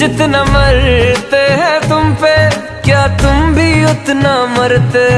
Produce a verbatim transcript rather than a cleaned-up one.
जितना मरते हैं तुम पे, क्या तुम भी उतना मरते।